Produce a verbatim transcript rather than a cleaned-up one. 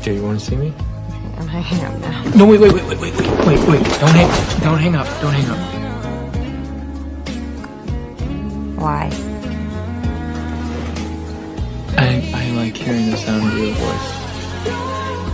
Do you want to see me? I'm hanging up now. No, wait, wait, wait, wait, wait, wait, wait, wait. Don't hang, don't hang up. Don't hang up. Why? I, I like hearing the sound of your voice.